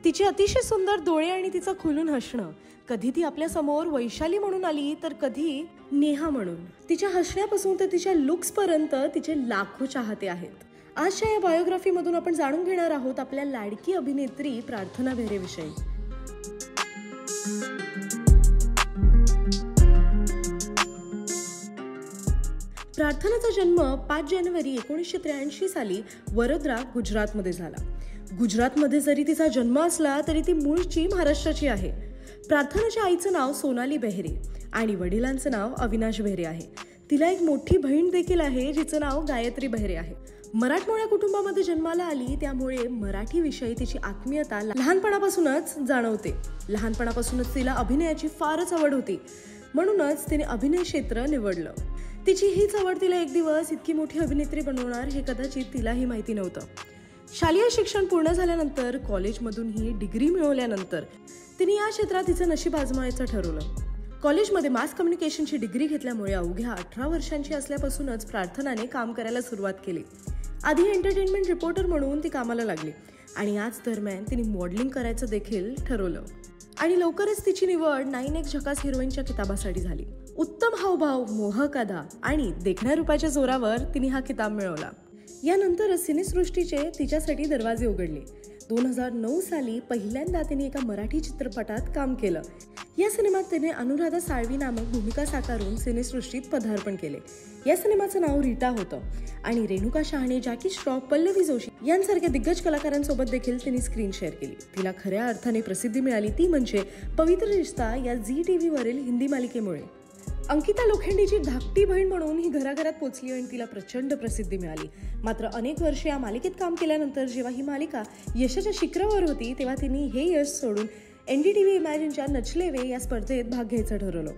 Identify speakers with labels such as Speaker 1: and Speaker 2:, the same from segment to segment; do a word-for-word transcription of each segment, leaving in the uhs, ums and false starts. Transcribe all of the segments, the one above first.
Speaker 1: तिचे अतिशय सुंदर डोळे आणि तिचं खुलून हसणं, कधी ती आपल्या समोर वैशाली म्हणून आली तर कधी नेहा म्हणून. तिच्या हसण्यापासून तर तिच्या लुक्स पर्यंत तिचे लाखो चाहते आहेत. आजच्या या बायोग्राफी मधून आपण जाणून घेणार आहोत आपल्या लाडकी अभिनेत्री प्रार्थना बेहरे विषयी. प्रार्थनाचा जन्म पाच जानेवारी एकोणीसशे त्र्याऐंशी साली वडोदरा, गुजरातमध्ये झाला. गुजरातमध्ये जरी तिचा जन्म असला तरी ती मूळची महाराष्ट्राची आहे. प्रार्थनाच्या आईचं नाव सोनाली बेहरे आणि वडिलांचं नाव अविनाश बेहरे आहे. तिला एक मोठी बहीण देखील आहे जिचं नाव गायत्री बेहरे आहे. मराठमोळ्या कुटुंबामध्ये जन्माला आली त्यामुळे मराठी विषयी तिची आत्मीयता लहानपणापासूनच जाणवते. लहानपणापासूनच तिला अभिनयाची फारच आवड होती, म्हणूनच तिने अभिनय क्षेत्र निवडलं. तिची हीच आवड तिला एक दिवस इतकी मोठी अभिनेत्री बनवणार हे कदाचित तिलाही माहिती नव्हतं. शालेय शिक्षण पूर्ण झाल्यानंतर कॉलेजमधूनही डिग्री मिळवल्यानंतर तिने या क्षेत्रात तिचं नशीब आजमावायचं ठरवलं. कॉलेजमध्ये मास कम्युनिकेशनची डिग्री घेतल्यामुळे अवघ्या अठरा वर्षांची असल्यापासूनच प्रार्थनाने काम करायला सुरुवात केली. आधी एंटरटेनमेंट रिपोर्टर म्हणून ती कामाला लागली आणि याच दरम्यान तिने मॉडेलिंग करायचं देखील ठरवलं आणि लवकरच तिची निवड नाईन एक झकास हिरोईनच्या किताबासाठी झाली. उत्तम हावभाव, मोहक अदा आणि देखण्या रूपाच्या जोरावर तिने हा किताब मिळवला. यानंतर सिनेसृष्टीचे तिच्यासाठी दरवाजे उघडले. दोन हजार नऊ साली पहिल्यांदा तिने एका मराठी चित्रपटात काम केलं. या सिनेमात तिने अनुराधा साळवी नामक भूमिका साकारून सिनेसृष्टीत पदार्पण केले. या सिनेमाचं नाव रीटा होतं आणि रेणुका शहाणे, जॅकी श्रॉफ, पल्लवी जोशी यांसारख्या दिग्गज कलाकारांसोबत देखील तिने स्क्रीन शेअर केली. तिला खऱ्या अर्थाने प्रसिद्धी मिळाली ती म्हणजे पवित्र रिश्ता या झी टीव्ही वरील हिंदी मालिकेमुळे. अंकिता लोखंडेची धाकटी बहीण म्हणून ही घराघरात पोचली आणि तिला प्रचंड प्रसिद्धी मिळाली. मात्र अनेक वर्षे या मालिकेत काम केल्यानंतर जेव्हा ही मालिका यशाच्या शिखरावर होती तेव्हा तिने हे यश सोडून एन डी टी व्ही इमॅजिनच्या नचले वे या स्पर्धेत भाग घ्यायचं ठरवलं.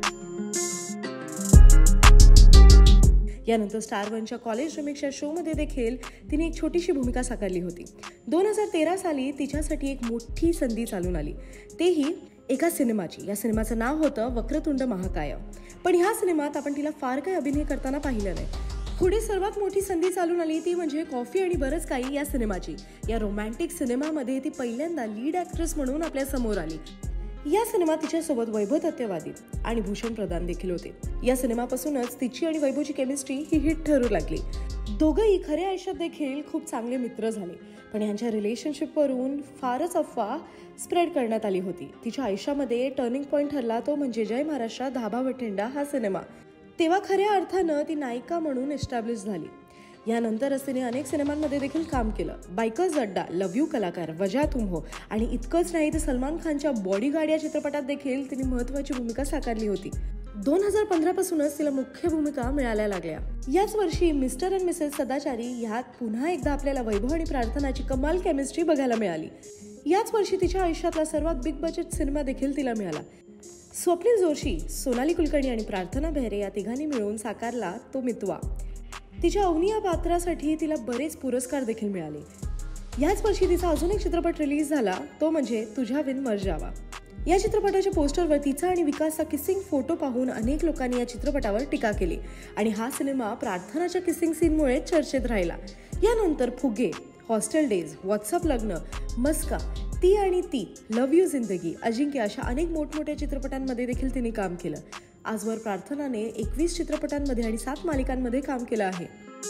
Speaker 1: यानंतर स्टार वनच्या कॉलेज रिमिक्सच्या शो मध्ये देखील तिने एक छोटीशी भूमिका साकारली होती. दोन हजार तेरा साली तिच्यासाठी एक मोठी संधी चालून आली, तेही एका सिनेमाची. या सिनेमाचं नाव होतं वक्रतुंड महाकाय. पण ह्या सिनेमात आपण तिला फार काही अभिनय करताना पाहिलं नाही. पुढे सर्वात मोठी संधी चालून आली ती म्हणजे कॉफी आणि बरंच काही या सिनेमाची. या रोमॅन्टिक सिनेमामध्ये ती पहिल्यांदा लीड ऍक्ट्रेस म्हणून आपल्या समोर आली. या सिनेमात तिच्यासोबत वैभव तथ्यवादी आणि भूषण प्रधान देखील होते. या सिनेमापासूनच तिची आणि वैभवची केमिस्ट्री ही हिट ठरू लागली. दोघंही खऱ्या आयुष्यात देखील खूप चांगले मित्र झाले, पण यांच्या रिलेशनशिपवरून फारच अफवा स्प्रेड करण्यात आली होती. तिच्या आयुष्यामध्ये टर्निंग पॉईंट ठरला तो म्हणजे जय महाराष्ट्र धाबा बठिंडा हा सिनेमा. तेव्हा खऱ्या अर्थानं ती नायिका म्हणून एस्टॅब्लिश झाली. यानंतरच तिने अनेक सिनेमांमध्ये देखील काम केलं. बायकर्स अड्डा, लव्ह यू कलाकार, वजा तुम हो आणि इतकंच नाही तर सलमान खानच्या बॉडीगार्ड या चित्रपटात देखील तिने महत्त्वाची भूमिका साकारली होती. दोन हजार पंधरा पासूनच तिला मुख्य भूमिका मिळायला लागल्या. याच वर्षी मिस्टर अँड मिसेस सदाचारी ह्यात पुन्हा एकदा आपल्याला वैभव आणि प्रार्थनाची कमाल केमिस्ट्री बघायला मिळाली. याच वर्षी तिच्या आयुष्यातला सर्वात बिग बजेट सिनेमा देखील तिला मिळाला. स्वप्नील जोशी, सोनाली कुलकर्णी आणि प्रार्थना बेहरे या तिघांनी मिळून साकारला तो मितवा. तिच्या अवनी या पात्रासाठी तिला बरेच पुरस्कार देखील मिळाले. याच वर्षी तिचा अजून एक चित्रपट रिलीज झाला तो म्हणजे तुझ्या बिन मर जावा. या चित्रपटाच्या पोस्टरवर तिचा आणि विकासचा किसिंग फोटो पाहून अनेक लोकांनी या चित्रपटावर टीका केली आणि हा सिनेमा प्रार्थनाच्या किसिंग सीनमुळे चर्चेत राहिला. यानंतर फुगे, हॉस्टेल डेज, व्हॉट्सअप लग्न, मस्का, ती आणि ती, लव्ह यू जिंदगी, अजिंक्य अशा अनेक मोठमोठ्या चित्रपटांमध्ये देखील तिने काम केलं. आजवर प्रार्थनाने एकवीस चित्रपटांमध्ये आणि सात मालिकांमध्ये काम केलं आहे.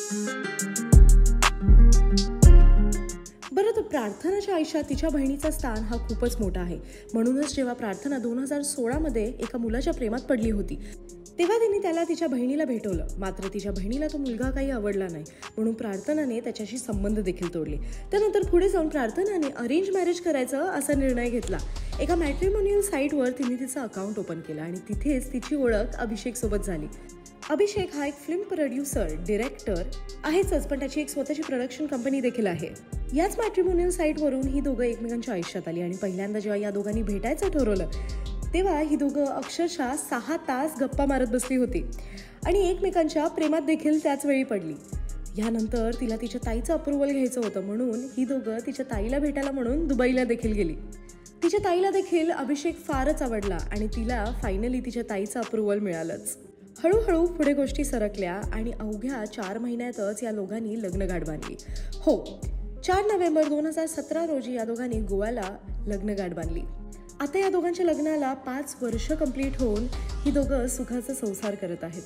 Speaker 1: बरं, तर प्रार्थनाच्या आयुष्यात तिच्या बहिणीचं स्थान हा खूपच मोठा आहे. म्हणूनच जेव्हा प्रार्थना दोन हजार सोळा मध्ये एका मुलाच्या प्रेमात पडली होती तेव्हा तिने त्याला तिच्या बहिणीला भेटवलं. मात्र तिच्या बहिणीला तो मुलगा काही आवडला नाही, म्हणून प्रार्थनाने त्याच्याशी संबंध देखील तोडले. त्यानंतर पुढे जाऊन प्रार्थनाने अरेंज मॅरेज करायचं असा निर्णय घेतला. एका मॅट्रिमोनियल साईटवर तिने तिचं अकाउंट ओपन केलं आणि तिथेच तिची ओळख अभिषेक सोबत झाली. अभिषेक हा एक फिल्म प्रोड्युसर, डिरेक्टर आहेच, पण त्याची एक स्वतःची प्रोडक्शन कंपनी देखील आहे. याच मॅट्रिमोनियल साईटवरून ही दोघं एकमेकांच्या आयुष्यात आली आणि पहिल्यांदा जेव्हा या दोघांनी भेटायचं ठरवलं तेव्हा ही दोघं अक्षरशः सहा तास गप्पा मारत बसली होती आणि एकमेकांच्या प्रेमात देखील त्याच वेळी पडली. यानंतर तिला तिच्या ताईचं अप्रुव्हल घ्यायचं होतं, म्हणून ही दोघं तिच्या ताईला भेटायला म्हणून दुबईला देखील गेली. तिच्या ताईला देखील अभिषेक फारच आवडला आणि तिला फायनली तिच्या ताईचं अप्रुव्हल मिळालंच. हळूहळू पुढे गोष्टी सरकल्या आणि अवघ्या चार महिन्यातच या दोघांनी लग्नगाठ बांधली. हो, चार नोव्हेंबर दोन हजार सतरा रोजी या दोघांनी गोव्याला लग्नगाठ बांधली. आता या दोघांच्या लग्नाला पाच वर्ष कंप्लीट होऊन ही दोघं सुखाचा संसार करत आहेत.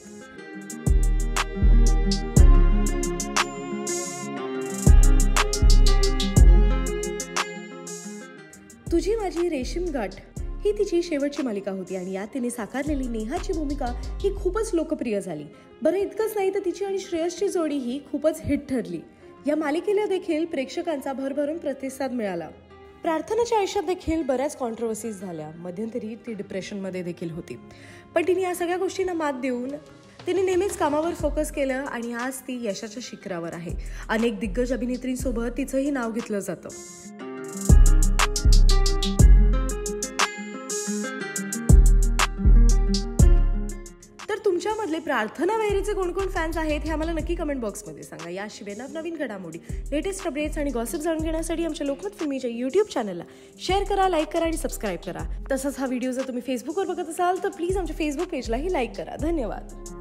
Speaker 1: तुझी माझी रेशीम गाठ ही तिची शेवटची मालिका होती आणि यात तिने साकारलेली नेहाची भूमिका ही खूपच लोकप्रिय झाली. बरं इतकंच नाही तर तिची आणि श्रेयसची जोडी ही खूपच हिट ठरली. या मालिकेला देखील प्रेक्षकांचा भरभरून प्रतिसाद मिळाला. प्रार्थनाच्या आयुष्यात देखील बऱ्याच कॉन्ट्रोवर्सीज झाल्या. मध्यंतरी ती डिप्रेशनमध्ये देखील होती, पण तिने या सगळ्या गोष्टींना मात देऊन तिने नेहमीच कामावर फोकस केलं आणि आज ती यशाच्या शिखरावर आहे. अनेक दिग्गज अभिनेत्रींसोबत तिचंही नाव घेतलं जातं. तुमच्यामधले प्रार्थना वैरीचे कोण कोण फॅन्स आहेत हे आम्हाला नक्की कमेंट बॉक्समध्ये सांगा. याशिवाय नवनवीन घडामोडी, लेटेस्ट अपडेट्स आणि गॉसिप जाणून घेण्यासाठी आमच्या लोकमत फिल्मीच्या यूट्यूब चॅनलला शेअर करा, लाईक करा आणि सबस्क्राईब करा. तसंच हा व्हिडिओ जर तुम्ही फेसबुकवर बघत असाल तर प्लीज आमच्या फेसबुक पेजलाही लाईक करा. धन्यवाद.